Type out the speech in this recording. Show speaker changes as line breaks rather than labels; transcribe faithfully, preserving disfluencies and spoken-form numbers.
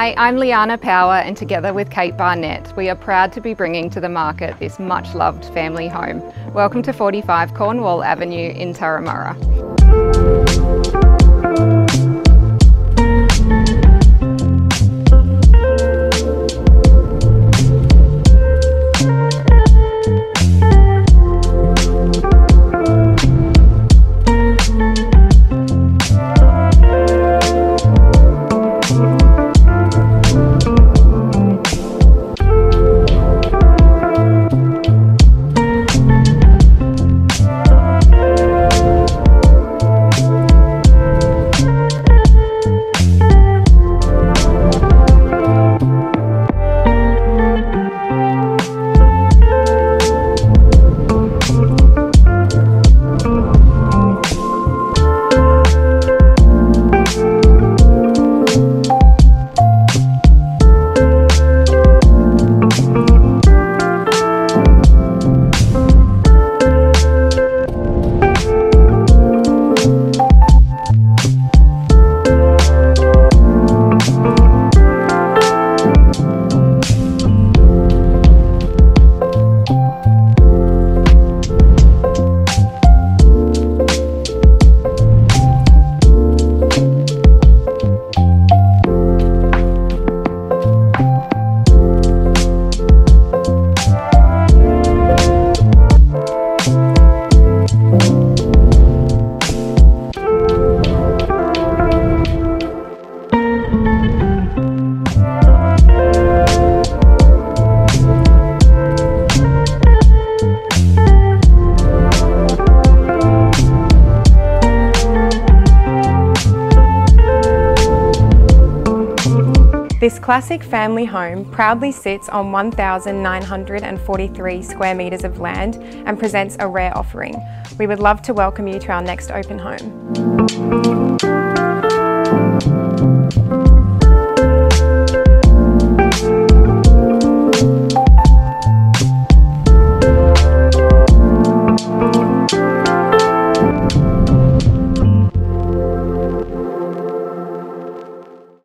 Hi, I'm Liana Power, and together with Kate Barnett, we are proud to be bringing to the market this much-loved family home. Welcome to forty-five Cornwall Avenue in Turramurra.
This classic family home proudly sits on one thousand nine hundred forty-three square metres of land and presents a rare offering. We would love to welcome you to our next open home.